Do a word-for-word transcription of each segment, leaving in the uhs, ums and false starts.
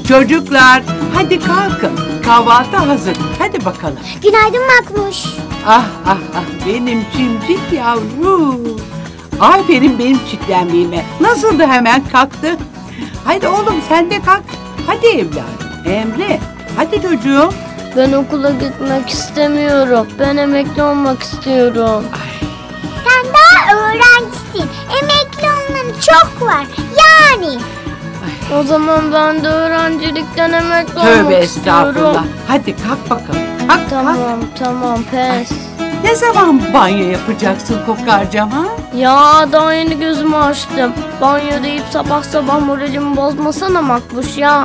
Çocuklar hadi kalkın. Kahvaltı hazır. Hadi bakalım. Günaydın Makbuş. Ah ah ah benim cimcik yavrum. Aferin benim çitlenmeyime. Nasıldı hemen kalktı. Hadi oğlum sen de kalk. Hadi evladım. Emre hadi çocuğum. Ben okula gitmek istemiyorum. Ben emekli olmak istiyorum. Ay. Sen daha öğrencisin. Emekli olmanın çok var. Yani. O zaman ben de öğrencilikten emekli Tövbe olmak estağfurullah. istiyorum. Hadi kalk bakalım. Kalk Tamam kalk. tamam pes. Ne zaman banyo yapacaksın Kokarcam ha? Ya daha yeni gözümü açtım. Banyo deyip sabah sabah moralimi bozmasana Makbuş ya.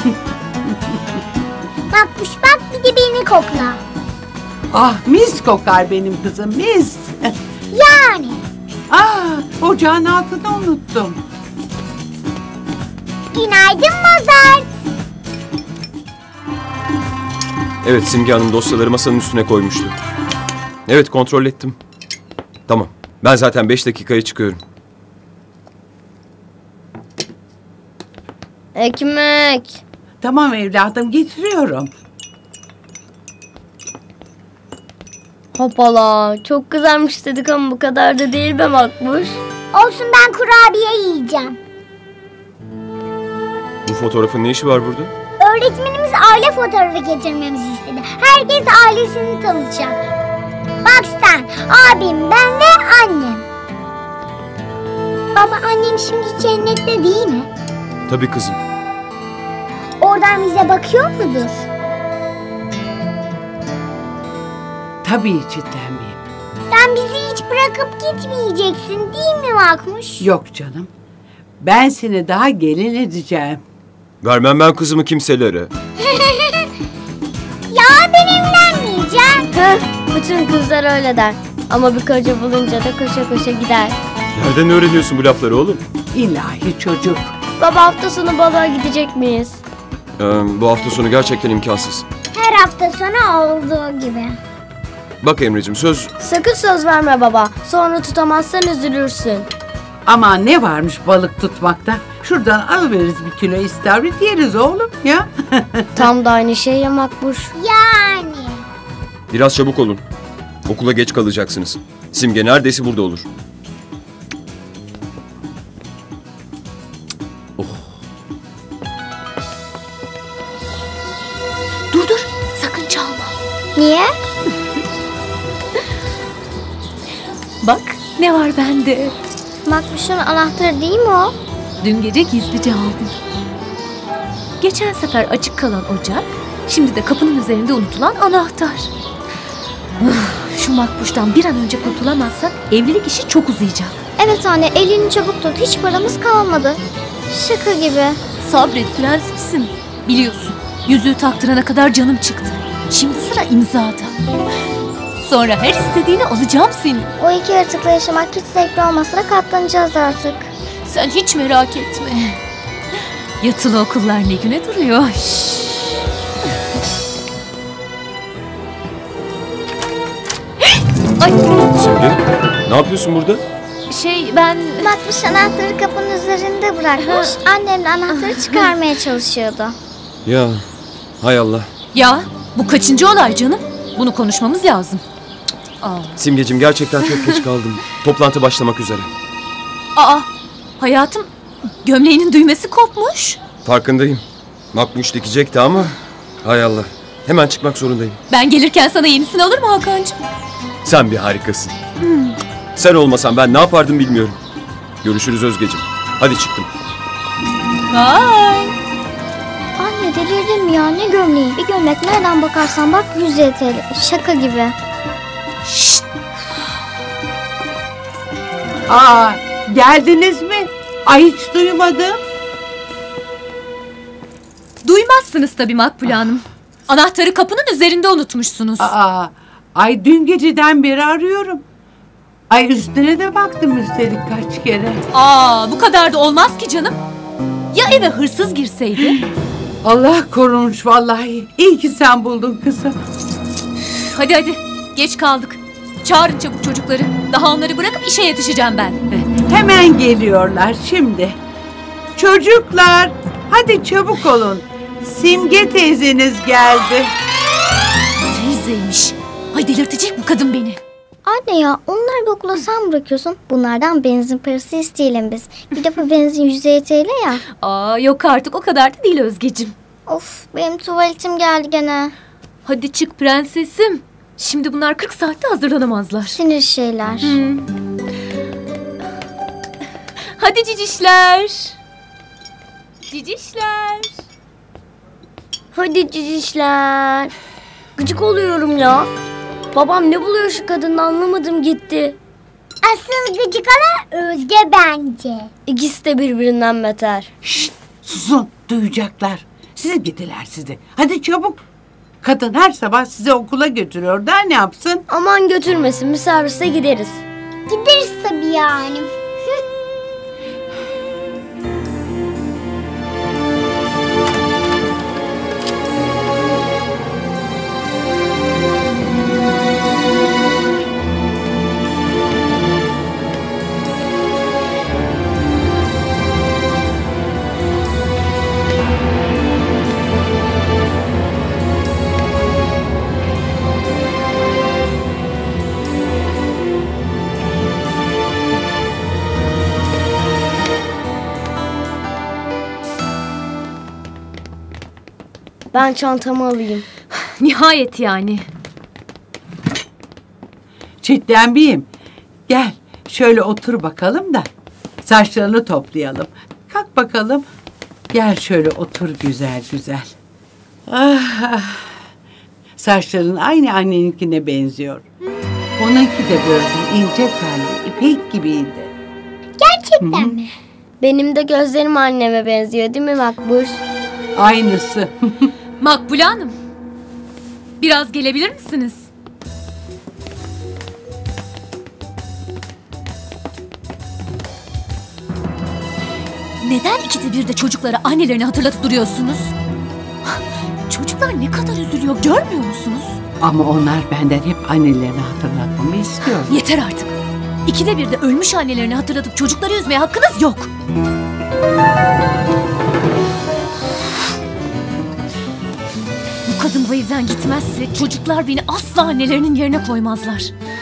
Makbuş bak bir de beni kokla. Ah mis kokar benim kızım mis. Yani. Ah ocağın altını unuttum. Günaydın Mozart. Evet, Simge Hanım dosyaları masanın üstüne koymuştu. Evet, kontrol ettim. Tamam, ben zaten beş dakikaya çıkıyorum. Ekmek. Tamam evladım getiriyorum. Hopala çok güzelmiş dedik ama bu kadar da değil be Makbuş. Olsun ben kurabiye yiyeceğim. Bu fotoğrafın ne işi var burada? Öğretmenimiz aile fotoğrafı getirmemizi istedi. Herkes ailesini tanıtacak. Bak sen, abim, ben ve annem. Baba annem şimdi cennette değil mi? Tabii kızım. Oradan bize bakıyor mudur? Tabii çitlenmeyeyim. Sen bizi hiç bırakıp gitmeyeceksin değil mi Makmuş? Yok canım. Ben seni daha gelin edeceğim. Vermem ben kızımı kimselere. Ya ben evlenmeyeceğim. Heh, bütün kızlar öyle der. Ama bir koca bulunca da koşa koşa gider. Nereden öğreniyorsun bu lafları oğlum? İlahi çocuk. Baba hafta sonu balığa gidecek miyiz? Ee, bu hafta sonu gerçekten imkansız. Her hafta sonu olduğu gibi. Bak Emre'cim söz... Sakın söz verme baba. Sonra tutamazsan üzülürsün. Ama ne varmış balık tutmakta? Şuradan alıveririz bir kilo istavrit yeriz oğlum ya. Tam da aynı şey ya Makbuş. Yani. Biraz çabuk olun. Okula geç kalacaksınız. Simge neredeyse burada olur. Oh. Dur dur sakın çalma. Niye? Bak ne var bende. Makbuş'un anahtarı değil mi o? Dün gece gizlice aldım. Geçen sefer açık kalan ocak, şimdi de kapının üzerinde unutulan anahtar. Uf, şu Makbuş'tan bir an önce kurtulamazsak evlilik işi çok uzayacak. Evet anne elini çabuk tut hiç paramız kalmadı. Şaka gibi. Sabret prensesim. Biliyorsun yüzüğü taktırana kadar canım çıktı. Şimdi sıra imzada. Sonra her istediğini alacağım seni. O iki yaratıkla yaşamak hiç zevkli olmasa da katlanacağız artık. Sen hiç merak etme. Yatılı okullar ne güne duruyor. Şşş. Ay. Simge ne yapıyorsun burada? Şey ben... Makbuş anahtarı kapının üzerinde bırakmış. Annemle anahtarı çıkarmaya çalışıyordu. Ya hay Allah. Ya bu kaçıncı olay canım? Bunu konuşmamız lazım. Aa. Simgeciğim gerçekten çok geç kaldım. Toplantı başlamak üzere. Aa, hayatım gömleğinin düğmesi kopmuş. Farkındayım. Makbuş dikecekti ama hay Allah. Hemen çıkmak zorundayım. Ben gelirken sana yenisini alır mı Hakan'cığım? Sen bir harikasın. Hmm. Sen olmasan ben ne yapardım bilmiyorum. Görüşürüz Özgeciğim. Hadi çıktım. Vay. Anne delirdin mi ya ne gömleği? Bir gömlek nereden bakarsan bak yüz T L. Şaka gibi. Şşt. Aa geldiniz mi? Ay hiç duymadım. Duymazsınız tabii Makbule Hanım. Anahtarı kapının üzerinde unutmuşsunuz. Aa ay dün geceden beri arıyorum. Ay üstüne de baktım üstelik kaç kere. Aa, bu kadar da olmaz ki canım. Ya eve hırsız girseydi? Allah korumuş vallahi. İyi ki sen buldun kızım. Hadi hadi, geç kaldık. Çağırın çabuk çocukları. Daha onları bırakıp işe yetişeceğim ben. Hemen geliyorlar şimdi. Çocuklar hadi çabuk olun. Simge teyzeniz geldi. Teyzeymiş. Ay delirtecek bu kadın beni. Anne ya onları bir okula sen bırakıyorsun. Bunlardan benzin parası isteyelim biz. Bir defa benzin yüz elli T L ya. Aa yok artık o kadar da değil Özgecim. Of benim tuvaletim geldi gene. Hadi çık prensesim. Şimdi bunlar kırk saatte hazırlanamazlar. Sinir şeyler. Hmm. Hadi cicişler. Cicişler. Hadi cicişler. Gıcık oluyorum ya. Babam ne buluyor şu kadında anlamadım gitti. Asıl gıcık olan Özge bence. İkisi de birbirinden beter. Şşt, susun, duyacaklar. Size gidiler sizi. Hadi çabuk. Kadın her sabah sizi okula götürüyor. Daha ne yapsın? Aman götürmesin bir serviste gideriz. Gideriz tabii yani. Ben çantamı alayım. Nihayet yani. Çitlenbiyim. Gel şöyle otur bakalım da saçlarını toplayalım. Kalk bakalım. Gel şöyle otur güzel güzel. Ah, ah. Saçların aynı anneninkine benziyor. Onunki de böyle ince telli, ipek gibiydi. Gerçekten mi? Benim de gözlerim anneme benziyor değil mi Makbuş? Aynısı. Makbule Hanım. Biraz gelebilir misiniz? Neden ikide bir de çocuklara annelerini hatırlatıp duruyorsunuz? Çocuklar ne kadar üzülüyor görmüyor musunuz? Ama onlar benden hep annelerini hatırlatmamı istiyor. Yeter artık. İkide bir de ölmüş annelerini hatırlatıp çocukları üzmeye hakkınız yok. Bu kadın bu evden gitmezse çocuklar beni asla annelerinin yerine koymazlar.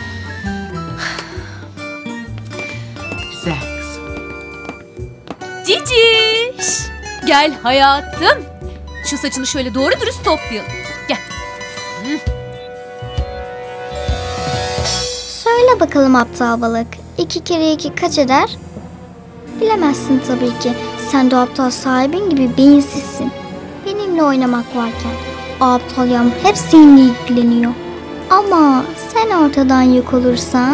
Güzel kızım. Ciciş. Gel hayatım. Şu saçını şöyle doğru dürüst toplayalım. Gel. Söyle bakalım aptal balık. İki kere iki kaç eder? Bilemezsin tabii ki. Sen de aptal sahibin gibi beyinsizsin. Benimle oynamak varken o aptal yağmur hep seninle ilgileniyor. Ama sen ortadan yok olursan...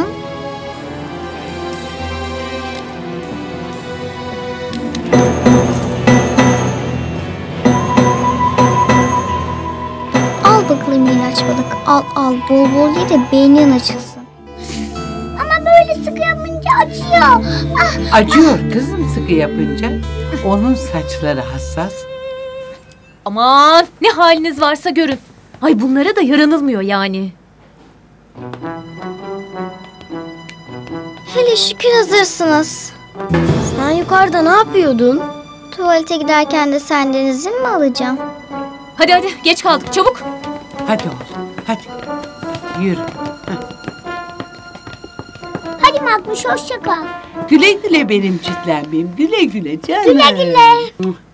Al bakalım ilaç balık. Al al bol bol ye de beynin açılsın. Ama böyle sıkı yapınca acıyor. Ah. Acıyor kızım sıkı yapınca. Onun saçları hassas. Aman ne haliniz varsa görün. Ay bunlara da yaranılmıyor yani. Hele şükür hazırsınız. Sen yukarıda ne yapıyordun? Tuvalete giderken de senden izin mi alacağım? Hadi hadi geç kaldık çabuk. Hadi oğlum hadi. Yürü. Hadi Makbuş hoşça kal. Güle güle benim çitlenmeyim. Güle güle canım. Güle güle.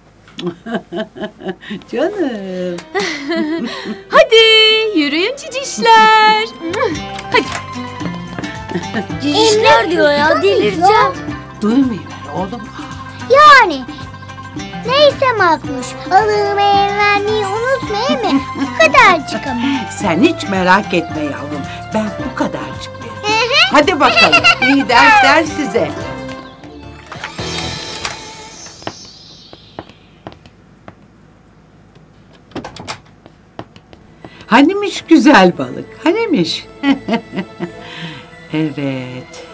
Canım. Hadi yürüyün cicişler. Hadi. Cicişler diyor ya delireceğim. Duymuyorlar oğlum. Yani. Neyse Makbuş. Alığımı vermeyi unutma mi? Bu kadarcık ama. Sen hiç merak etme yavrum. Ben bu kadarcık veririm. Hadi bakalım. İyi dersler size. Hanimiş güzel balık? Hanimiş? Evet.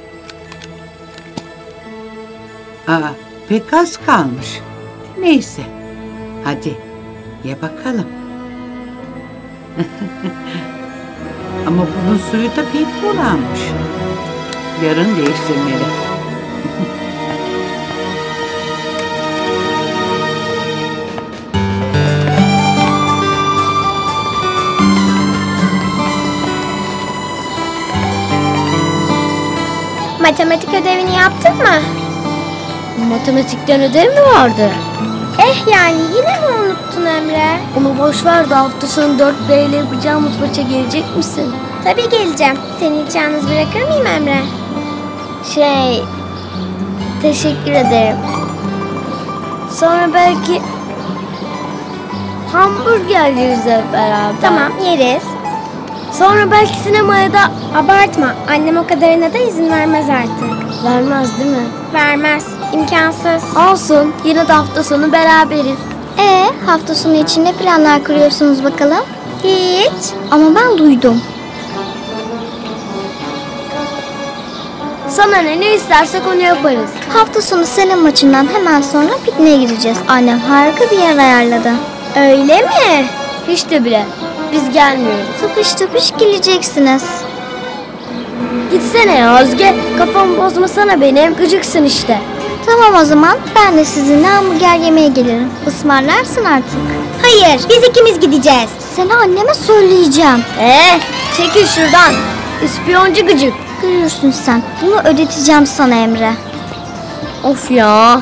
Aa, pek az kalmış. Neyse. Hadi ye bakalım. Ama bunun suyu da pek bulanmış. Yarın değiştirmeli. Matematik ödevini yaptın mı? Matematikten ödev mi vardı? Eh yani yine mi unuttun Emre? Onu boş ver de hafta sonu dört B ile yapacağımız maça gelecek misin? Tabii geleceğim. Seni hiç yalnız bırakır mıyım Emre? Şey... Teşekkür ederim. Sonra belki... hamburger yeriz hep beraber. Tamam yeriz. Sonra belki sinemaya da... Abartma. Annem o kadarına da izin vermez artık. Vermez değil mi? Vermez. İmkansız. Olsun. Yine de hafta sonu beraberiz. Ee, hafta sonu için ne planlar kuruyorsunuz bakalım? Hiç. Ama ben duydum. Sana ne, ne istersek onu yaparız. Hafta sonu senin maçından hemen sonra pikniğe gideceğiz. Annem harika bir yer ayarladı. Öyle mi? Hiç de bile. Biz gelmiyoruz. Tıpış tıpış geleceksiniz. Gitsene ya Özge. Kafamı bozmasana benim. Gıcıksın işte. Tamam o zaman ben de sizinle hamburger yemeye gelirim. Ismarlarsın artık. Hayır, biz ikimiz gideceğiz. Seni anneme söyleyeceğim. Ee, çekil şuradan. İspiyoncu gıcık. Görürsün sen. Bunu ödeteceğim sana Emre. Of ya.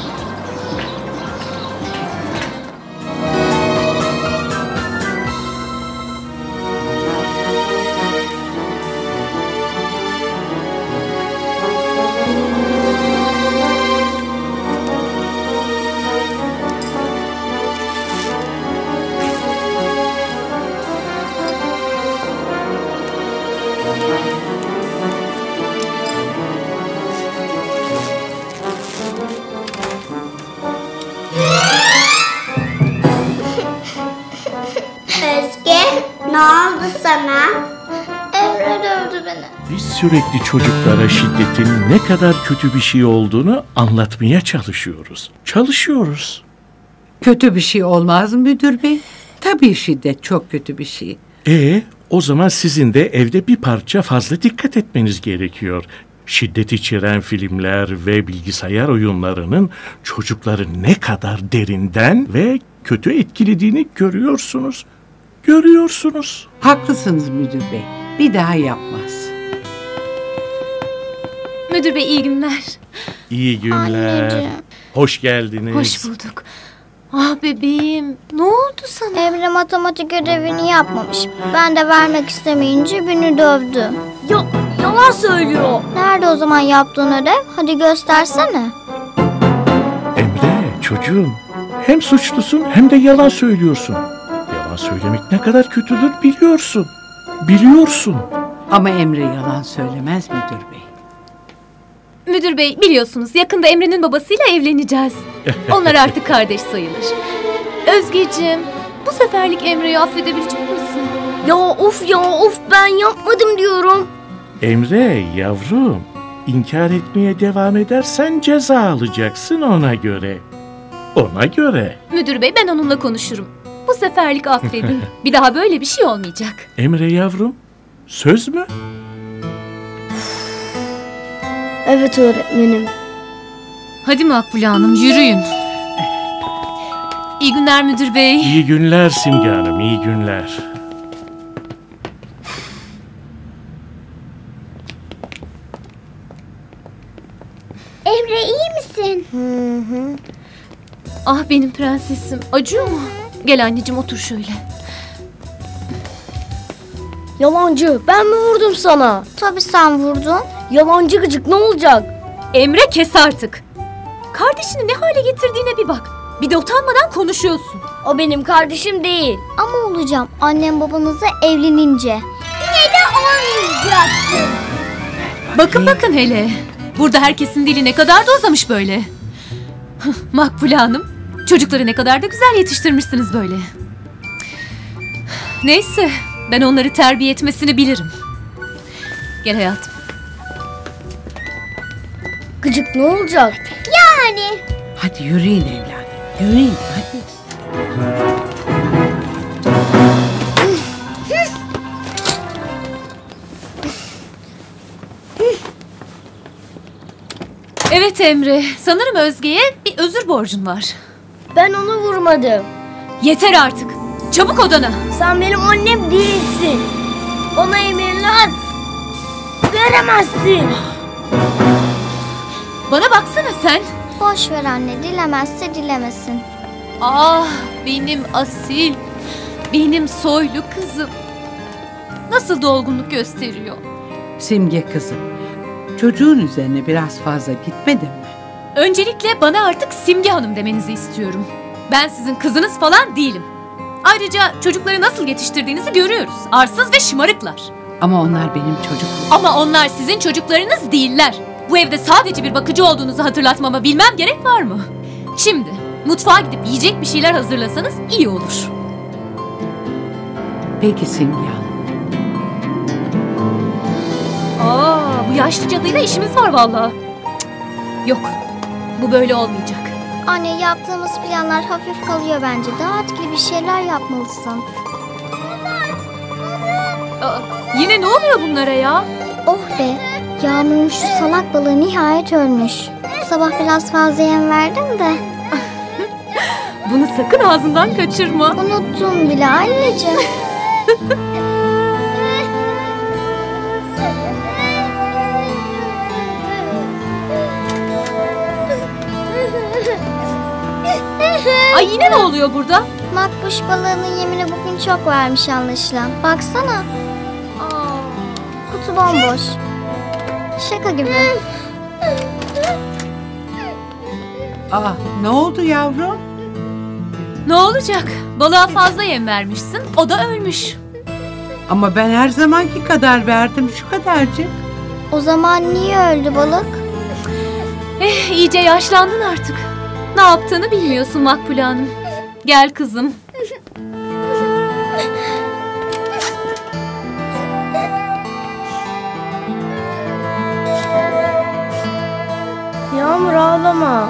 Özge, ne oldu sana? Emre dövdü beni. Biz sürekli çocuklara şiddetin ne kadar kötü bir şey olduğunu anlatmaya çalışıyoruz. Çalışıyoruz. Kötü bir şey olmaz mı müdür bey? Tabii şiddet çok kötü bir şey. E, o zaman sizin de evde bir parça fazla dikkat etmeniz gerekiyor. Şiddet içeren filmler ve bilgisayar oyunlarının çocukları ne kadar derinden ve kötü etkilediğini görüyorsunuz. Görüyorsunuz. Haklısınız müdür bey. Bir daha yapmaz. Müdür bey iyi günler. İyi günler. Anneciğim. Hoş geldiniz. Hoş bulduk. Ah bebeğim, ne oldu sana? Emre matematik ödevini yapmamış. Ben de vermek istemeyince beni dövdü. Ya, yalan söylüyor. Nerede o zaman yaptığın ödev? Hadi göstersene. Emre çocuğum, hem suçlusun hem de yalan söylüyorsun. Yalan söylemek ne kadar kötüdür biliyorsun. Biliyorsun. Ama Emre yalan söylemez müdür bey. Müdür bey biliyorsunuz yakında Emre'nin babasıyla evleneceğiz. Onlar artık kardeş sayılır. Özgeciğim, bu seferlik Emre'yi affedebilecek misin? Ya of ya of ben yapmadım diyorum. Emre yavrum, inkar etmeye devam edersen ceza alacaksın ona göre. Ona göre. Müdür bey ben onunla konuşurum. Bu seferlik affedin. Bir daha böyle bir şey olmayacak. Emre yavrum, söz mü? Evet öğretmenim. Hadi Makbule Hanım yürüyün. İyi günler müdür bey. İyi günler Simge Hanım, iyi günler. Emre iyi misin? Hı hı. Ah benim prensesim. Acıyor mu? Gel anneciğim otur şöyle. Yalancı ben mi vurdum sana? Tabii sen vurdun. Yalancı gıcık ne olacak? Emre kes artık. Kardeşini ne hale getirdiğine bir bak. Bir de utanmadan konuşuyorsun. O benim kardeşim değil. Ama olacağım annem babanızla evlenince. Yine de olmayacaksın. Bakın bakın hele. Burada herkesin dili ne kadar da uzamış böyle. Hıh, Makbule Hanım, çocukları ne kadar da güzel yetiştirmişsiniz böyle. Neyse, ben onları terbiye etmesini bilirim. Gel hayatım. Gıcık ne olacak? Yani. Hadi yürüyün evladım. Yürüyün hadi. Evet Emre, sanırım Özge'ye bir özür borcun var. Ben onu vurmadım. Yeter artık. Çabuk odana. Sen benim annem değilsin. Bana emirler veremezsin. Bana baksana sen. Boş ver anne, dilemezse dilemesin. Ah benim asil, benim soylu kızım. Nasıl dolgunluk gösteriyor. Simge kızım, çocuğun üzerine biraz fazla gitmedin mi? Öncelikle bana artık Simge Hanım demenizi istiyorum. Ben sizin kızınız falan değilim. Ayrıca çocukları nasıl yetiştirdiğinizi görüyoruz. Arsız ve şımarıklar. Ama onlar benim çocuğum. Ama onlar sizin çocuklarınız değiller. Bu evde sadece bir bakıcı olduğunuzu hatırlatmama bilmem gerek var mı? Şimdi mutfağa gidip yiyecek bir şeyler hazırlasanız iyi olur. Peki Simge Hanım. Aa, bu yaşlı cadıyla işimiz var vallahi. Cık, yok, bu böyle olmayacak. Anne, yaptığımız planlar hafif kalıyor bence. Daha etkili bir şeyler yapmalısın. Aa, yine ne oluyor bunlara ya? Oh be, Yağmur'un şu salak balığı nihayet ölmüş. Sabah biraz fazla yem verdim de. Bunu sakın ağzından kaçırma. Unuttum bile anneciğim. Ay yine ne oluyor burada? Makbuş balığının yemini bugün çok vermiş anlaşılan. Baksana. Kutu bomboş. Şaka gibi. Aa, ne oldu yavrum? Ne olacak? Balığa fazla yem vermişsin, o da ölmüş. Ama ben her zamanki kadar verdim, şu kadarcık. O zaman niye öldü balık? Eh, iyice yaşlandın artık. Ne yaptığını bilmiyorsun Makbule Hanım. Gel kızım. Yağmur ağlama.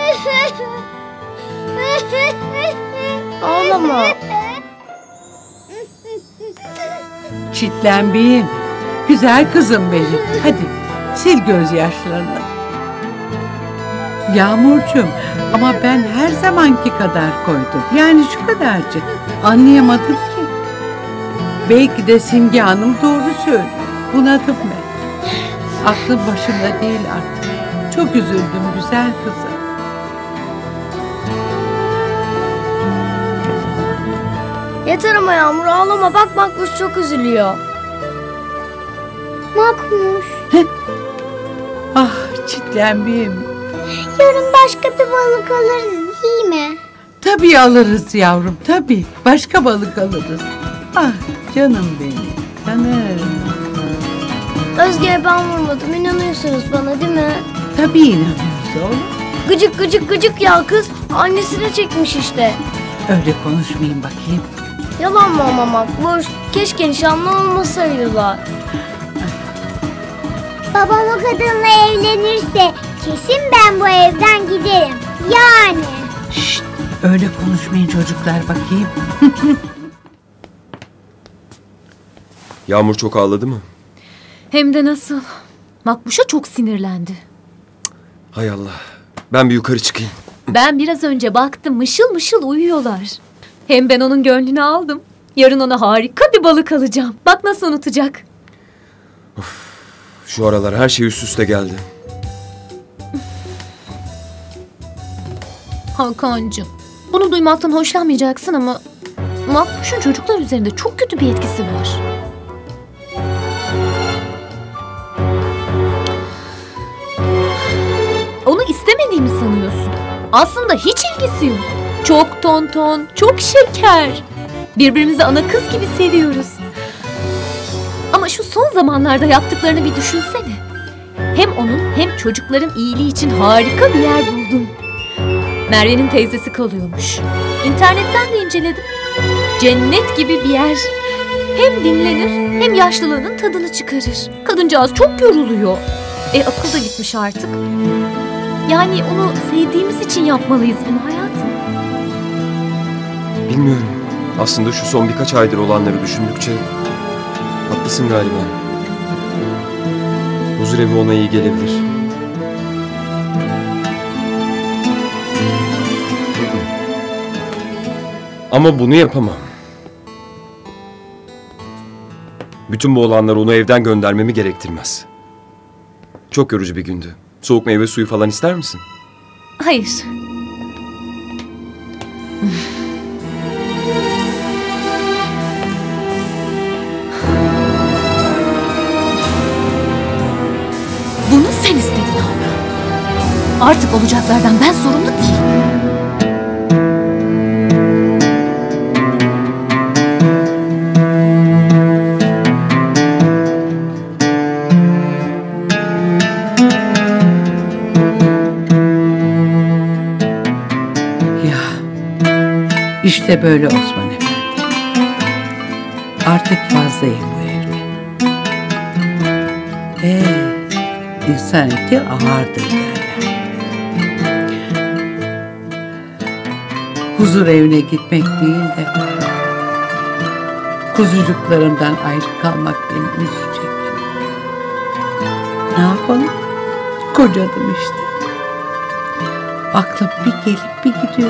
Ağlama. Çitlenbeyim. Güzel kızım benim. Hadi sil gözyaşlarını. Yağmurcuğum, ama ben her zamanki kadar koydum. Yani şu kadarcık. Anlayamadım ki. Belki de Simge Hanım doğru söylüyor. Bunadım ben. Aklım başımda değil artık. Çok üzüldüm güzel kızım. Yeter ama Yağmur ağlama. Bak Makbuş çok üzülüyor. Makbuş. Ah çitlenbeyim. Yarın başka bir balık alırız değil mi? Tabii alırız yavrum, tabii. Başka balık alırız. Ah canım benim, canım. Özge'ye ben vurmadım. İnanıyorsunuz bana değil mi? Tabii inanıyoruz oğlum. Gıcık gıcık gıcık ya kız. Annesine çekmiş işte. Öyle konuşmayın bakayım. Yalan mı ama Makbuş? Keşke nişanlı olmasaydılar. Babam o kadınla evlenirse kesin ben bu evden giderim. Yani. Şşt, öyle konuşmayın çocuklar bakayım. Yağmur çok ağladı mı? Hem de nasıl? Makbuş'a çok sinirlendi. Hay Allah. Ben bir yukarı çıkayım. Ben biraz önce baktım, mışıl mışıl uyuyorlar. Hem ben onun gönlünü aldım. Yarın ona harika bir balık alacağım. Bak nasıl unutacak. Şu aralar her şey üst üste geldi. Hakan'cığım, bunu duymaktan hoşlanmayacaksın ama Makbuş'un çocuklar üzerinde çok kötü bir etkisi var. Onu istemediğimi sanıyorsun. Aslında hiç ilgisi yok. Çok tonton, çok şeker. Birbirimizi ana kız gibi seviyoruz. Ama şu son zamanlarda yaptıklarını bir düşünsene. Hem onun hem çocukların iyiliği için harika bir yer buldum. Merve'nin teyzesi kalıyormuş. İnternetten de inceledim. Cennet gibi bir yer. Hem dinlenir hem yaşlılığının tadını çıkarır. Kadıncağız çok yoruluyor. E akıl da gitmiş artık. Yani onu sevdiğimiz için yapmalıyız bunu hayatım. Bilmiyorum. Aslında şu son birkaç aydır olanları düşündükçe haklısın galiba. Huzurevi ona iyi gelebilir. Ama bunu yapamam. Bütün bu olanlar onu evden göndermemi gerektirmez. Çok yorucu bir gündü. Soğuk meyve suyu falan ister misin? Hayır. Bunu sen istedin Harun. Artık olacaklardan ben sorumlu değilim. Ya işte böyle Osman Efendi. Artık fazlayım bu evde. Ee, insan eti ağırdır derler. Huzur evine gitmek değil de kuzucuklarımdan ayrı kalmak beni üzecek. Ne yapalım? Kocadım işte. Aklım bir gelip bir gidiyor.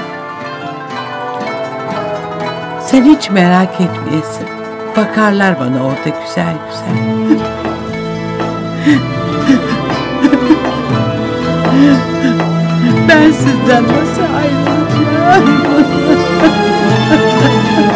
Sen hiç merak etmeyesin. Bakarlar bana orada güzel güzel. Ben sizden nasıl ayrılacağım?